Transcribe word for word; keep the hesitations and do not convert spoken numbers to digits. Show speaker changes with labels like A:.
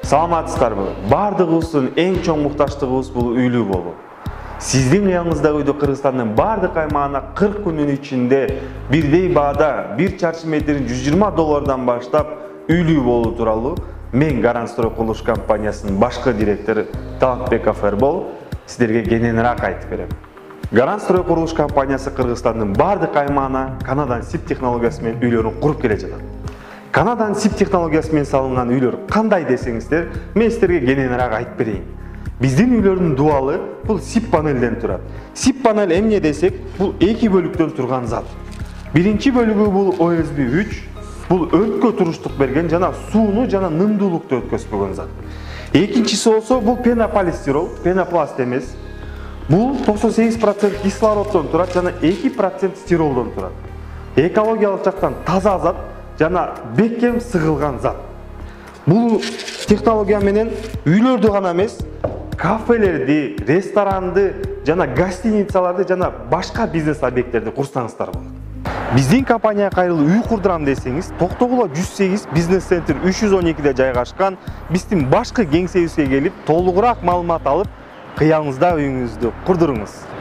A: Саламатсыздарбы? Бардыгыбыздын эң чоң муктачтыгыбыз бул үйлүү болуу. Сиздин уяңыздагы үйдө Кыргызстандын бардык аймагына кырк күнүн ичинде бирдей баада бир чарчы метрин жүз жыйырма доллардан баштап үйлүү болуу тууралуу мен Гарант строй курулуш компаниясынын башкы директору Талантбеков Эрбол сиздерге кененирээк айтып берем. Гарант строй курулуш компаниясы Кыргызстандын бардык аймагына Канадан сип технологиясы менен үйлөрүн куруп келе жатат. Канадан сип технологиясы менен салынган үйлөр кандай десеңиздер, мен сиздерге кененирээк айтып берейин. Биздин үйлөрдүн дуалы бул сип панелден турат. Сип панель эмне десек, бул эки бөлүктөн турган зат. Биринчи бөлүгү бул о эс би үч, бул өрткө туруштук берген жана сууну жана нымдуулукту өткөзбөгөн зат. Экинчиси болсо бул пенополистирол, пенопласт эмес. Бул токсон сегиз процент кислороддон турат жана эки процент стиролдон турат. Экологиялык жактан таза зат жана бекем сыгылган зат. Бул технология менен үйлөрдү гана эмес, кафелерди, ресторанды жана гостиницаларды жана башка бизнес объекттерди курсаңыздар болот. Биздин компания кайрылуу үй курдурам десеңиз, Токтогула жүз сегиз бизнес центр үч жүз он экиде жайгашкан биздин башкы кеңсебизге келип, толугураак маалымат алып, кыялыңызда үйүңүздү курдуруңуз.